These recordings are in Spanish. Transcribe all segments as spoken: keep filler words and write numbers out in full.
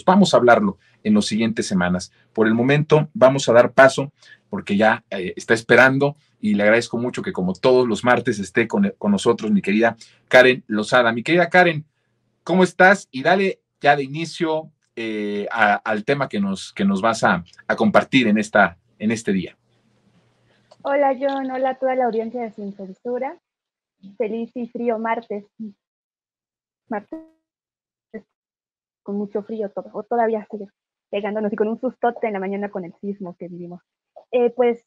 Pues vamos a hablarlo en las siguientes semanas. Por el momento vamos a dar paso porque ya eh, está esperando y le agradezco mucho que como todos los martes esté con, con nosotros mi querida Karen Lozada. Mi querida Karen, ¿cómo estás? Y dale ya de inicio eh, a, al tema que nos, que nos vas a, a compartir en, esta, en este día. Hola John, hola a toda la audiencia de Sin Censura. Feliz y frío martes. Martes con mucho frío, todo, o todavía sigue pegándonos y con un sustote en la mañana con el sismo que vivimos. Eh, pues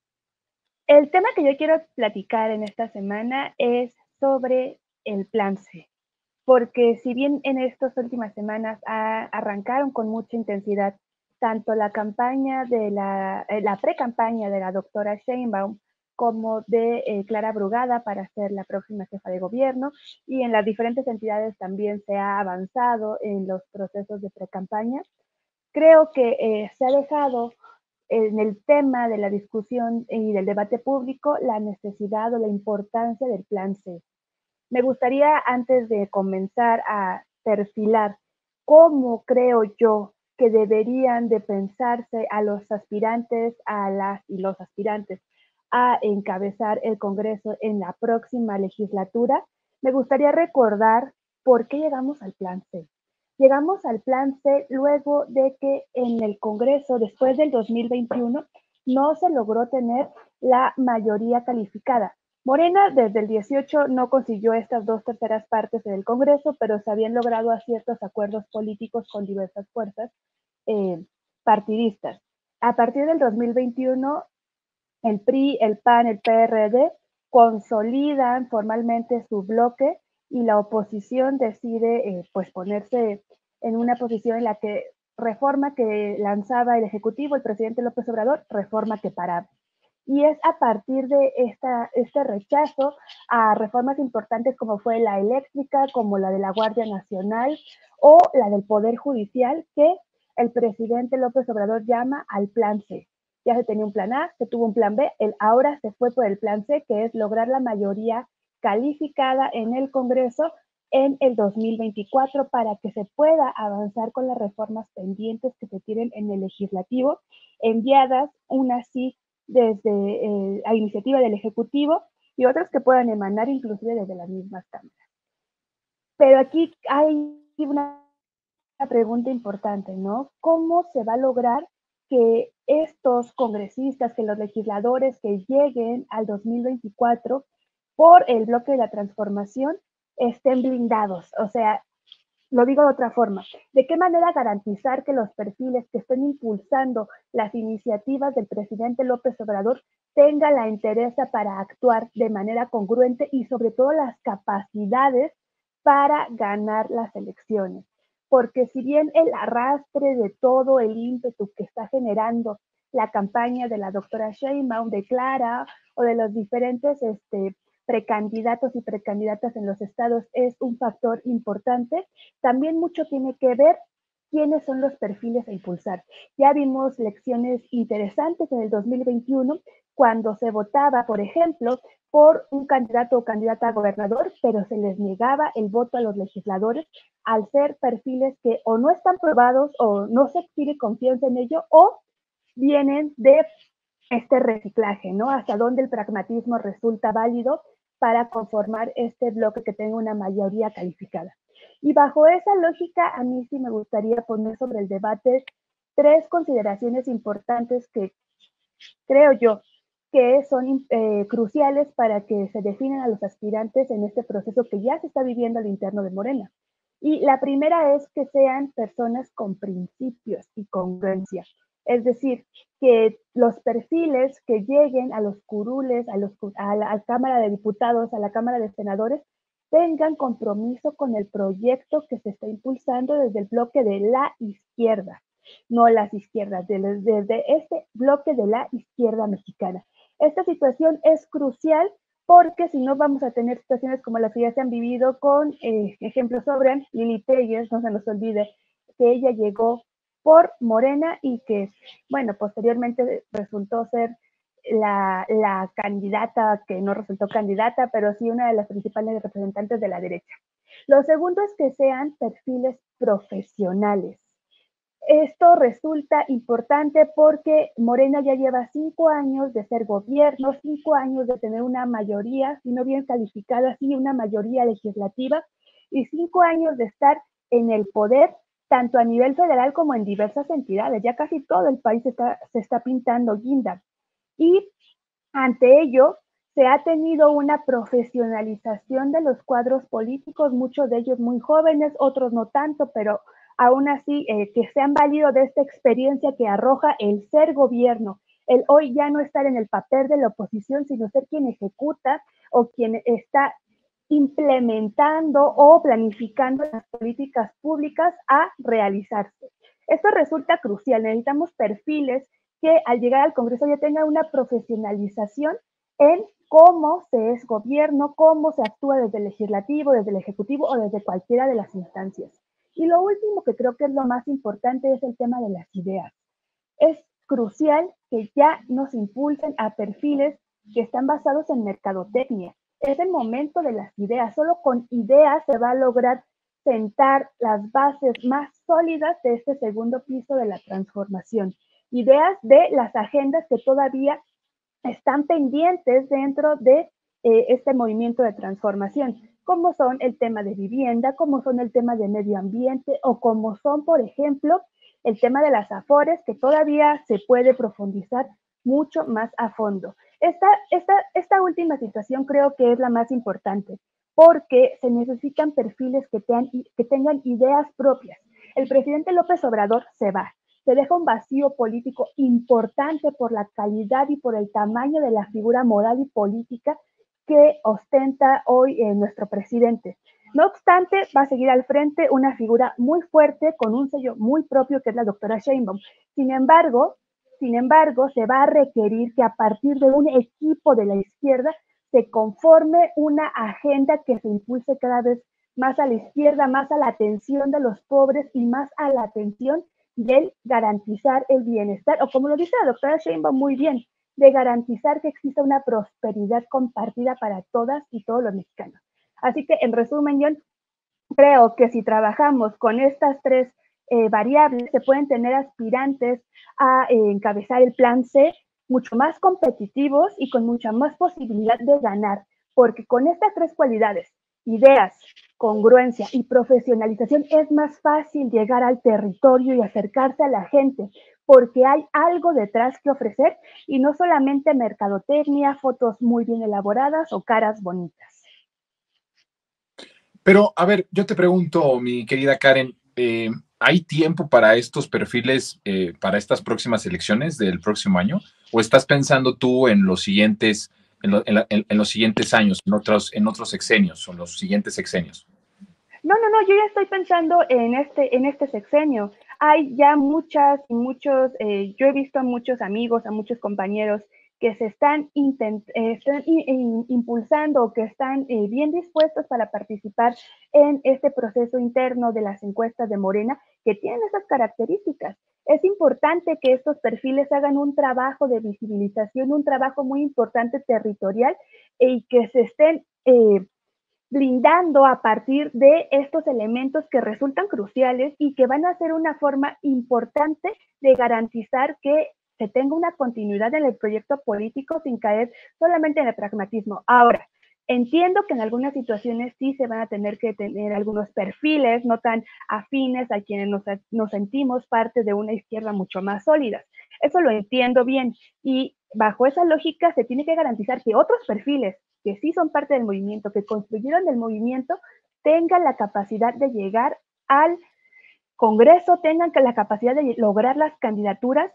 el tema que yo quiero platicar en esta semana es sobre el Plan C, porque si bien en estas últimas semanas a, arrancaron con mucha intensidad tanto la campaña de la, eh, la pre-campaña de la doctora Sheinbaum como de eh, Clara Brugada para ser la próxima jefa de gobierno, y en las diferentes entidades también se ha avanzado en los procesos de pre-campaña. Creo que eh, se ha dejado en el tema de la discusión y del debate público la necesidad o la importancia del Plan C. Me gustaría, antes de comenzar a perfilar cómo creo yo que deberían de pensarse a los aspirantes, a las y los aspirantes a encabezar el Congreso en la próxima legislatura, me gustaría recordar por qué llegamos al Plan C. Llegamos al Plan C luego de que en el Congreso, después del dos mil veintiuno, no se logró tener la mayoría calificada. Morena desde el dieciocho no consiguió estas dos terceras partes del Congreso, pero se habían logrado a ciertos acuerdos políticos con diversas fuerzas eh, partidistas. A partir del dos mil veintiuno, el P R I, el P A N, el P R D consolidan formalmente su bloque y la oposición decide eh, pues ponerse en una posición en la que reforma que lanzaba el Ejecutivo, el presidente López Obrador, reforma que paraba. Y es a partir de esta, este rechazo a reformas importantes como fue la eléctrica, como la de la Guardia Nacional o la del Poder Judicial, que el presidente López Obrador llama al Plan C. Ya se tenía un plan A, se tuvo un plan B, el, ahora se fue por el plan C, que es lograr la mayoría calificada en el Congreso en el dos mil veinticuatro para que se pueda avanzar con las reformas pendientes que se tienen en el legislativo, enviadas unas sí desde eh, a iniciativa del Ejecutivo y otras que puedan emanar inclusive desde las mismas cámaras. Pero aquí hay una pregunta importante, ¿no? ¿Cómo se va a lograr que estos congresistas, que los legisladores que lleguen al dos mil veinticuatro por el bloque de la transformación estén blindados? O sea, lo digo de otra forma, ¿de qué manera garantizar que los perfiles que estén impulsando las iniciativas del presidente López Obrador tengan la entereza para actuar de manera congruente y sobre todo las capacidades para ganar las elecciones? Porque si bien el arrastre de todo el ímpetu que está generando la campaña de la doctora Sheinbaum, de Clara o de los diferentes este, precandidatos y precandidatas en los estados es un factor importante, también mucho tiene que ver quiénes son los perfiles a impulsar. Ya vimos lecciones interesantes en el dos mil veintiuno cuando se votaba, por ejemplo, por un candidato o candidata a gobernador, pero se les negaba el voto a los legisladores al ser perfiles que o no están probados o no se tiene confianza en ello o vienen de este reciclaje, ¿no? Hasta dónde el pragmatismo resulta válido para conformar este bloque que tenga una mayoría calificada. Y bajo esa lógica, a mí sí me gustaría poner sobre el debate tres consideraciones importantes que creo yo que son eh, cruciales para que se definan a los aspirantes en este proceso que ya se está viviendo al interno de Morena. Y la primera es que sean personas con principios y congruencia. Es decir, que los perfiles que lleguen a los curules, a, los, a la a Cámara de Diputados, a la Cámara de Senadores, tengan compromiso con el proyecto que se está impulsando desde el bloque de la izquierda, no las izquierdas, desde, desde este bloque de la izquierda mexicana. Esta situación es crucial porque si no vamos a tener situaciones como las que ya se han vivido con eh, ejemplos sobre Lili Telles, no se nos olvide que ella llegó por Morena y que, bueno, posteriormente resultó ser la, la candidata, que no resultó candidata, pero sí una de las principales representantes de la derecha. Lo segundo es que sean perfiles profesionales. Esto resulta importante porque Morena ya lleva cinco años de ser gobierno, cinco años de tener una mayoría, si no bien calificada, sí, una mayoría legislativa, y cinco años de estar en el poder, tanto a nivel federal como en diversas entidades. Ya casi todo el país está, se está pintando guinda. Y ante ello, se ha tenido una profesionalización de los cuadros políticos, muchos de ellos muy jóvenes, otros no tanto, pero aún así eh, que se han valido de esta experiencia que arroja el ser gobierno, el hoy ya no estar en el papel de la oposición, sino ser quien ejecuta o quien está implementando o planificando las políticas públicas a realizarse. Esto resulta crucial, necesitamos perfiles que al llegar al Congreso ya tengan una profesionalización en cómo se es gobierno, cómo se actúa desde el legislativo, desde el ejecutivo o desde cualquiera de las instancias. Y lo último que creo que es lo más importante es el tema de las ideas. Es crucial que ya nos impulsen a perfiles que están basados en mercadotecnia. Es el momento de las ideas. Solo con ideas se va a lograr sentar las bases más sólidas de este segundo piso de la transformación. Ideas de las agendas que todavía están pendientes dentro de eh, este movimiento de transformación, como son el tema de vivienda, como son el tema de medio ambiente o como son, por ejemplo, el tema de las afores, que todavía se puede profundizar mucho más a fondo. Esta, esta, esta última situación creo que es la más importante, porque se necesitan perfiles que, tengan, que tengan ideas propias. El presidente López Obrador se va, se deja un vacío político importante por la calidad y por el tamaño de la figura moral y política que ostenta hoy eh, nuestro presidente. No obstante, va a seguir al frente una figura muy fuerte con un sello muy propio que es la doctora Sheinbaum. Sin embargo, sin embargo, se va a requerir que a partir de un equipo de la izquierda se conforme una agenda que se impulse cada vez más a la izquierda, más a la atención de los pobres y más a la atención del garantizar el bienestar, o como lo dice la doctora Sheinbaum muy bien, de garantizar que exista una prosperidad compartida para todas y todos los mexicanos. Así que, en resumen, yo creo que si trabajamos con estas tres eh, variables, se pueden tener aspirantes a eh, encabezar el plan C mucho más competitivos y con mucha más posibilidad de ganar, porque con estas tres cualidades, ideas, congruencia y profesionalización, es más fácil llegar al territorio y acercarse a la gente, porque hay algo detrás que ofrecer y no solamente mercadotecnia, fotos muy bien elaboradas o caras bonitas. Pero, a ver, yo te pregunto, mi querida Karen, eh, ¿hay tiempo para estos perfiles, eh, para estas próximas elecciones del próximo año? ¿O estás pensando tú en los siguientes, en, lo, en, la, en, en los siguientes años, en otros, en otros sexenios o en los siguientes sexenios? No, no, no, yo ya estoy pensando en este, en este sexenio. Hay ya muchas y muchos, eh, yo he visto a muchos amigos, a muchos compañeros que se están, intent, eh, están in, in, impulsando, que están eh, bien dispuestos para participar en este proceso interno de las encuestas de Morena, que tienen esas características. Es importante que estos perfiles hagan un trabajo de visibilización, un trabajo muy importante territorial y que se estén eh, blindando a partir de estos elementos que resultan cruciales y que van a ser una forma importante de garantizar que se tenga una continuidad en el proyecto político sin caer solamente en el pragmatismo. Ahora, entiendo que en algunas situaciones sí se van a tener que tener algunos perfiles no tan afines a quienes nos, nos sentimos parte de una izquierda mucho más sólida. Eso lo entiendo bien y bajo esa lógica se tiene que garantizar que otros perfiles que sí son parte del movimiento, que construyeron el movimiento, tengan la capacidad de llegar al Congreso, tengan la capacidad de lograr las candidaturas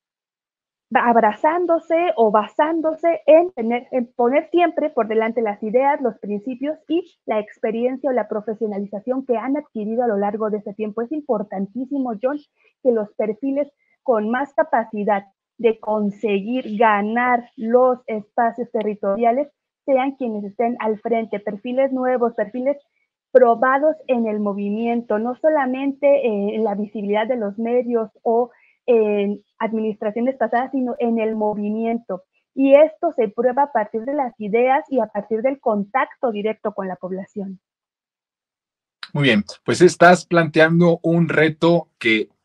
abrazándose o basándose en, tener, en poner siempre por delante las ideas, los principios y la experiencia o la profesionalización que han adquirido a lo largo de ese tiempo. Es importantísimo, John, que los perfiles con más capacidad de conseguir ganar los espacios territoriales sean quienes estén al frente, perfiles nuevos, perfiles probados en el movimiento, no solamente eh, en la visibilidad de los medios o en administraciones pasadas, sino en el movimiento. Y esto se prueba a partir de las ideas y a partir del contacto directo con la población. Muy bien, pues estás planteando un reto que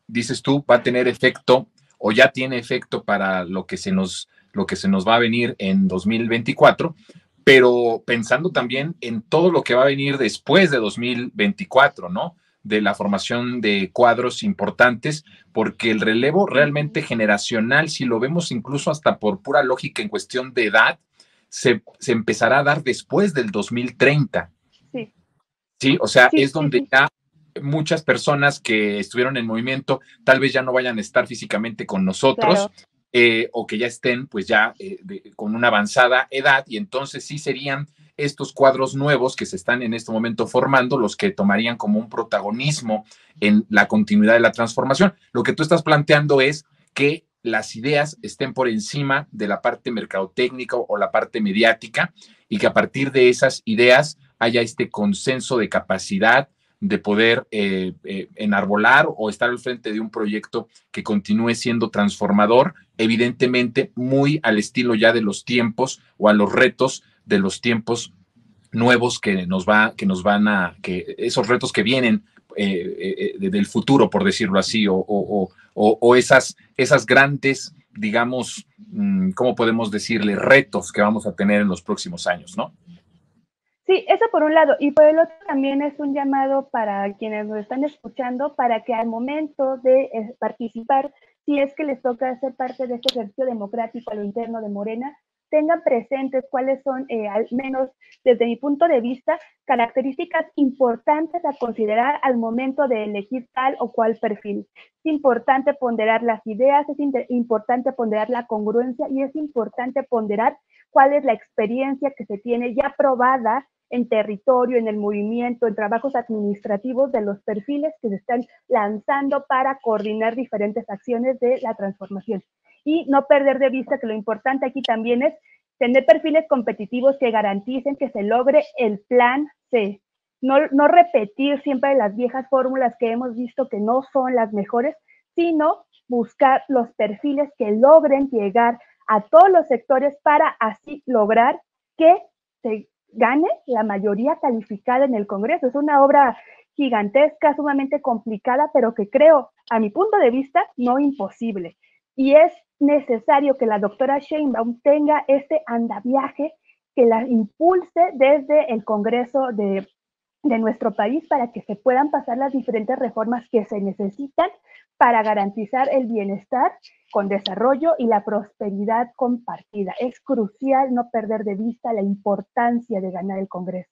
dices tú, va a tener efecto o ya tiene efecto para lo que se nos, lo que se nos va a venir en dos mil veinticuatro, pero pensando también en todo lo que va a venir después de dos mil veinticuatro, ¿no? De la formación de cuadros importantes, porque el relevo realmente generacional, si lo vemos incluso hasta por pura lógica en cuestión de edad, se, se empezará a dar después del dos mil treinta. Sí. Sí, o sea, sí, es donde sí, sí. ya muchas personas que estuvieron en movimiento tal vez ya no vayan a estar físicamente con nosotros, claro. eh, o que ya estén pues ya eh, de, con una avanzada edad, y entonces sí serían estos cuadros nuevos que se están en este momento formando los que tomarían como un protagonismo en la continuidad de la transformación. Lo que tú estás planteando es que las ideas estén por encima de la parte mercadotécnica o la parte mediática, y que a partir de esas ideas haya este consenso de capacidad de poder eh, eh, enarbolar o estar al frente de un proyecto que continúe siendo transformador, evidentemente muy al estilo ya de los tiempos o a los retos de los tiempos nuevos que nos va, que nos van a, que esos retos que vienen eh, eh, del futuro, por decirlo así, o, o, o, o esas, esas grandes, digamos, ¿cómo podemos decirle? Retos que vamos a tener en los próximos años, ¿no? Sí, eso por un lado. Y por el otro también es un llamado para quienes nos están escuchando para que al momento de eh, participar, si es que les toca ser parte de este ejercicio democrático a lo interno de Morena, tengan presentes cuáles son, eh, al menos desde mi punto de vista, características importantes a considerar al momento de elegir tal o cual perfil. Es importante ponderar las ideas, es importante ponderar la congruencia y es importante ponderar cuál es la experiencia que se tiene ya probada en territorio, en el movimiento, en trabajos administrativos de los perfiles que se están lanzando para coordinar diferentes acciones de la transformación. Y no perder de vista que lo importante aquí también es tener perfiles competitivos que garanticen que se logre el plan C. No, no repetir siempre las viejas fórmulas que hemos visto que no son las mejores, sino buscar los perfiles que logren llegar a todos los sectores para así lograr que se gane la mayoría calificada en el Congreso. Es una obra gigantesca, sumamente complicada, pero que creo, a mi punto de vista, no imposible. Y es necesario que la doctora Sheinbaum tenga este andaviaje que la impulse desde el Congreso de, de nuestro país para que se puedan pasar las diferentes reformas que se necesitan para garantizar el bienestar con desarrollo y la prosperidad compartida. Es crucial no perder de vista la importancia de ganar el Congreso.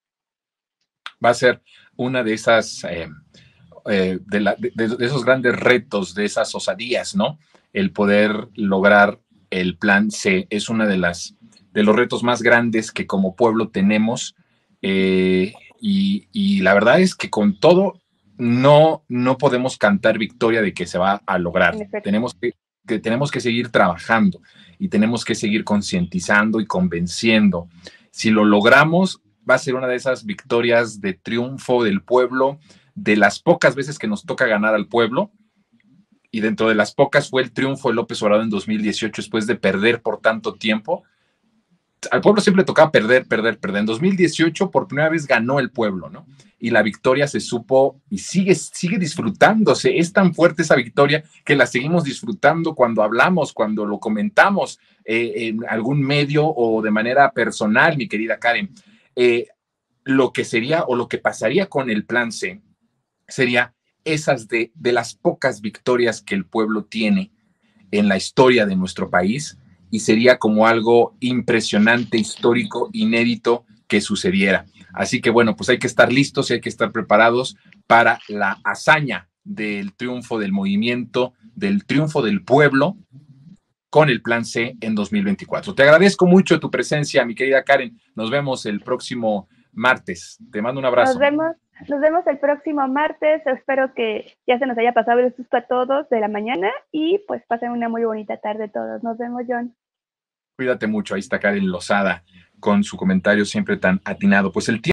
Va a ser una de esas, eh, eh, de, la, de, de esos grandes retos, de esas osadías, ¿no? El poder lograr el plan C es una de las, de los retos más grandes que como pueblo tenemos, eh, y, y la verdad es que con todo no, no podemos cantar victoria de que se va a lograr. Tenemos que, que, tenemos que seguir trabajando y tenemos que seguir concientizando y convenciendo. Si lo logramos, va a ser una de esas victorias de triunfo del pueblo, de las pocas veces que nos toca ganar al pueblo, y dentro de las pocas fue el triunfo de López Obrador en dos mil dieciocho después de perder por tanto tiempo. Al pueblo siempre tocaba perder, perder, perder. En dos mil dieciocho por primera vez ganó el pueblo, ¿no? Y la victoria se supo y sigue, sigue disfrutándose. Es tan fuerte esa victoria que la seguimos disfrutando cuando hablamos, cuando lo comentamos eh, en algún medio o de manera personal, mi querida Karen. Eh, lo que sería o lo que pasaría con el plan C sería esas de, de las pocas victorias que el pueblo tiene en la historia de nuestro país, y sería como algo impresionante, histórico, inédito que sucediera. Así que bueno, pues hay que estar listos y hay que estar preparados para la hazaña del triunfo del movimiento, del triunfo del pueblo con el plan C en dos mil veinticuatro. Te agradezco mucho tu presencia, mi querida Karen. Nos vemos el próximo martes. Te mando un abrazo. Nos vemos, nos vemos el próximo martes. Espero que ya se nos haya pasado el susto a todos de la mañana y pues pasen una muy bonita tarde todos. Nos vemos, John. Cuídate mucho. Ahí está Karen Lozada con su comentario siempre tan atinado. Pues el tiempo